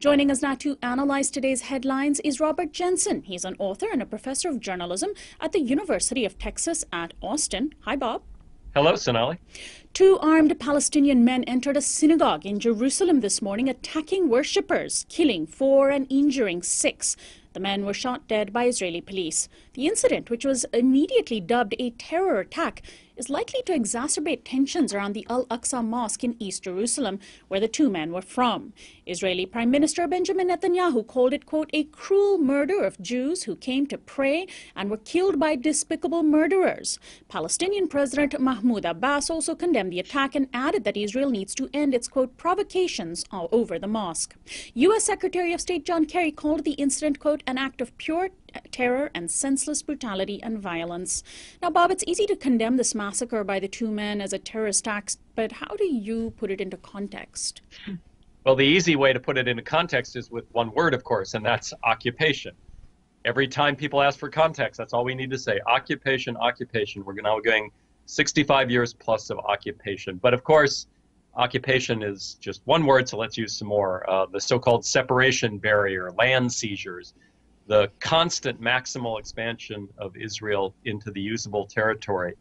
Joining us now to analyze today's headlines is Robert Jensen. He's an author and a professor of journalism at the University of Texas at Austin. Hi, Bob. Hello, Sonali. Two armed Palestinian men entered a synagogue in Jerusalem this morning, attacking worshippers, killing 4 and injuring 6. The men were shot dead by Israeli police. The incident, which was immediately dubbed a terror attack, is likely to exacerbate tensions around the Al-Aqsa Mosque in East Jerusalem, where the two men were from. Israeli Prime Minister Benjamin Netanyahu called it, quote, a cruel murder of Jews who came to pray and were killed by despicable murderers. Palestinian President Mahmoud Abbas also condemned the attack and added that Israel needs to end its, quote, provocations all over the mosque. U.S. Secretary of State John Kerry called the incident, quote, an act of pure terror and senseless brutality and violence. Now, Bob, it's easy to condemn this massacre by the two men as a terrorist act, but how do you put it into context? Well, the easy way to put it into context is with one word, of course, and that's occupation. Every time people ask for context, that's all we need to say. Occupation, occupation. We're now going 65 years plus of occupation. But of course, occupation is just one word, so let's use some more. The so-called separation barrier, land seizures, the constant maximal expansion of Israel into the usable territory,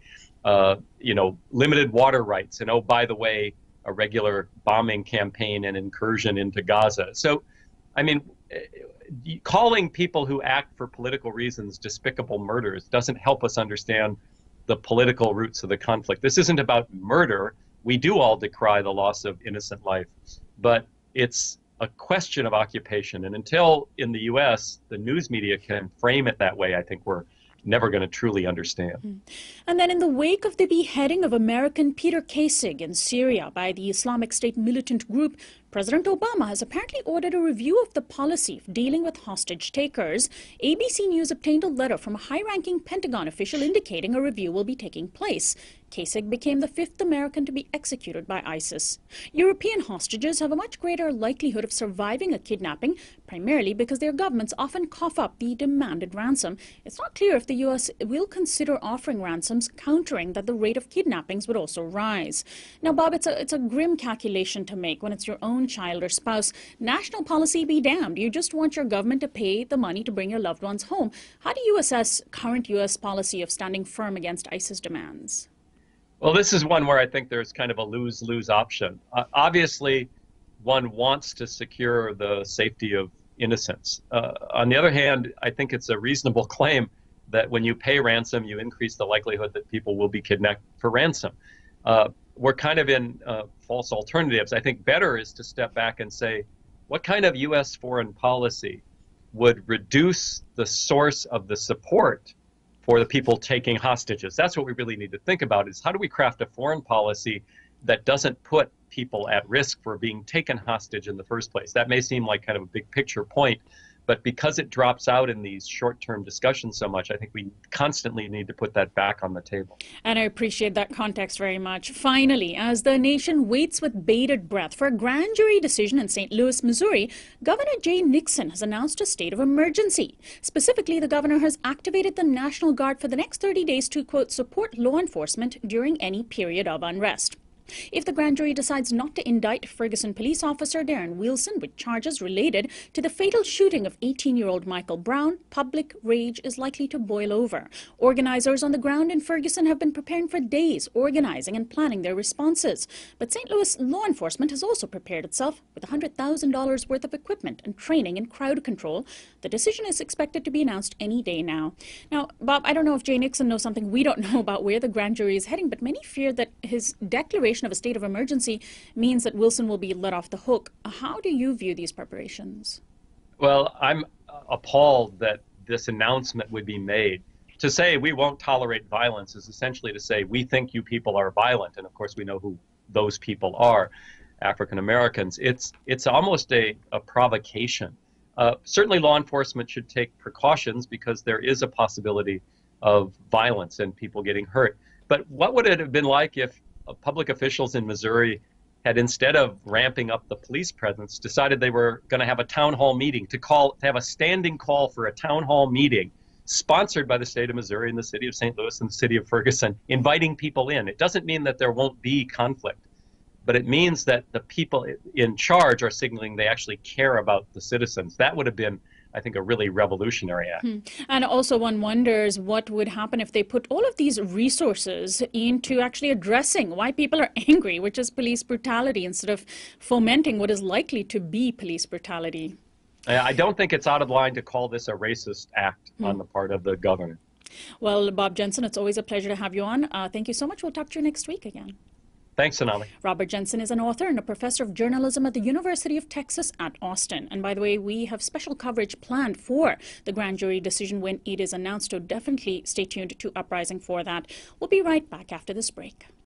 limited water rights, and oh, by the way, a regular bombing campaign and incursion into Gaza. So, I mean, calling people who act for political reasons despicable murders doesn't help us understand the political roots of the conflict. This isn't about murder. We do all decry the loss of innocent life, but it's a question of occupation. And until in the U.S. the news media can frame it that way, I think we're never going to truly understand. And then in the wake of the beheading of American Peter Kasich in Syria by the Islamic State militant group, President Obama has apparently ordered a review of the policy of dealing with hostage takers. ABC News obtained a letter from a high-ranking Pentagon official indicating a review will be taking place. Kasich became the 5th American to be executed by ISIS. European hostages have a much greater likelihood of surviving a kidnapping, primarily because their governments often cough up the demanded ransom. It's not clear if the U.S. will consider offering ransoms, countering that the rate of kidnappings would also rise. Now, Bob, it's a grim calculation to make when it's your own child or spouse. National policy be damned. You just want your government to pay the money to bring your loved ones home. How do you assess current U.S. policy of standing firm against ISIS demands? Well, this is one where I think there's kind of a lose-lose option. Obviously, one wants to secure the safety of innocents. On the other hand, I think it's a reasonable claim that when you pay ransom, you increase the likelihood that people will be kidnapped for ransom. We're kind of in false alternatives. I think better is to step back and say, what kind of U.S. foreign policy would reduce the source of the support for the people taking hostages? That's what we really need to think about, is how do we craft a foreign policy that doesn't put people at risk for being taken hostage in the first place? That may seem like kind of a big picture point, but because it drops out in these short-term discussions so much, I think we constantly need to put that back on the table. And I appreciate that context very much. Finally, as the nation waits with bated breath for a grand jury decision in St. Louis, Missouri, Governor Jay Nixon has announced a state of emergency. Specifically, the governor has activated the National Guard for the next 30 days to, quote, support law enforcement during any period of unrest. If the grand jury decides not to indict Ferguson police officer Darren Wilson with charges related to the fatal shooting of 18-year-old Michael Brown, public rage is likely to boil over. Organizers on the ground in Ferguson have been preparing for days, organizing and planning their responses. But St. Louis law enforcement has also prepared itself with $100,000 worth of equipment and training in crowd control. The decision is expected to be announced any day now. Now, Bob, I don't know if Jay Nixon knows something we don't know about where the grand jury is heading, but many fear that his declaration of a state of emergency means that Wilson will be let off the hook. How do you view these preparations? Well, I'm appalled that this announcement would be made. To say we won't tolerate violence is essentially to say we think you people are violent, and of course we know who those people are, African Americans. It's almost a provocation. Certainly law enforcement should take precautions because there is a possibility of violence and people getting hurt. But what would it have been like if public officials in Missouri had, instead of ramping up the police presence, decided they were going to have a town hall meeting, to have a standing call for a town hall meeting sponsored by the state of Missouri and the city of St. Louis and the city of Ferguson, inviting people in? It doesn't mean that there won't be conflict, but it means that the people in charge are signaling they actually care about the citizens. That would have been, I think, a really revolutionary act. And also one wonders what would happen if they put all of these resources into actually addressing why people are angry, which is police brutality, instead of fomenting what is likely to be police brutality. I don't think it's out of line to call this a racist act on the part of the governor. Well, Bob Jensen, it's always a pleasure to have you on. Thank you so much. We'll talk to you next week again. Thanks, Sonali. Robert Jensen is an author and a professor of journalism at the University of Texas at Austin. And by the way, we have special coverage planned for the grand jury decision when it is announced, so definitely stay tuned to Uprising for that. We'll be right back after this break.